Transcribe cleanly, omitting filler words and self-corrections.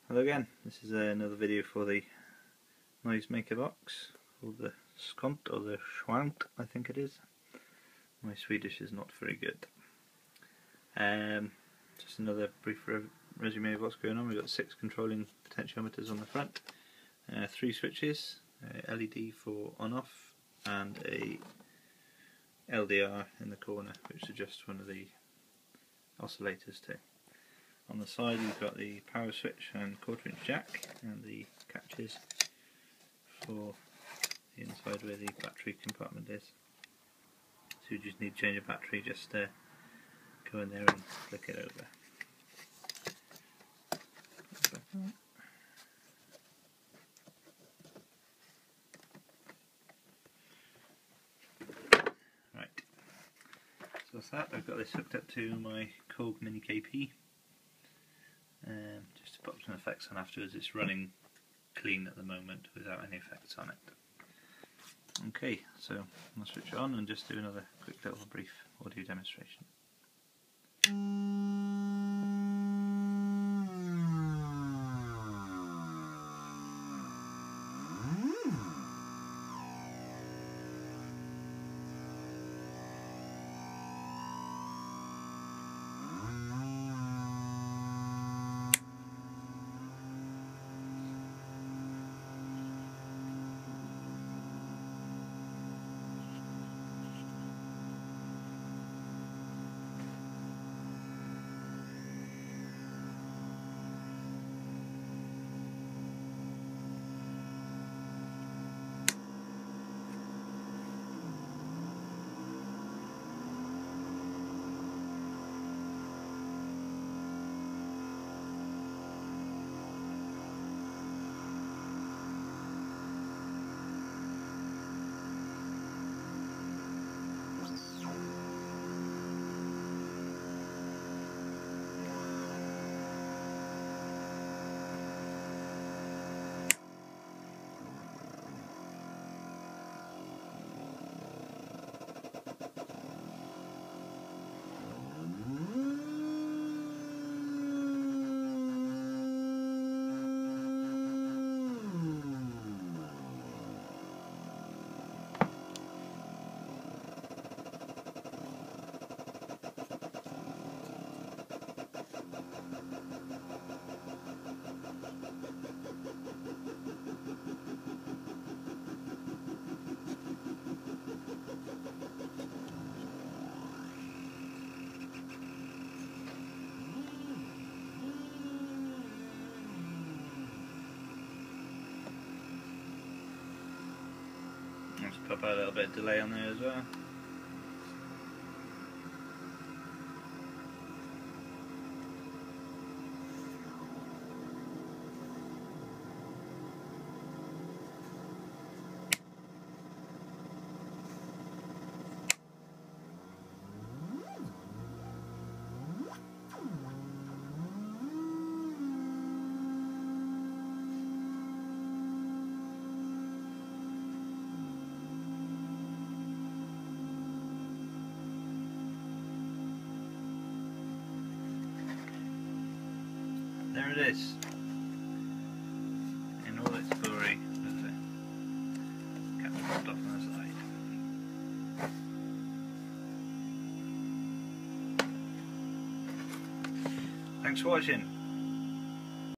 Hello again, this is another video for the Noisemaker box called the Skont or the Schwant, I think it is. My Swedish is not very good. Just another brief resume of what's going on. We've got 6 controlling potentiometers on the front, 3 switches, LED for on-off and a LDR in the corner which adjusts one of the oscillators too. On the side we've got the power switch and 1/4 inch jack and the catches for the inside where the battery compartment is. So you just need to change a battery, just go in there and flick it over. Right, so that's that. I've got this hooked up to my Korg Mini KP. Just to put some effects on afterwards. It's running clean at the moment without any effects on it. Okay, so I'll switch it on and just do another quick little brief audio demonstration. Let's pop out a little bit of delay on there as well. There it is, in all its glory, with the cap popped off on the side. Thanks for watching.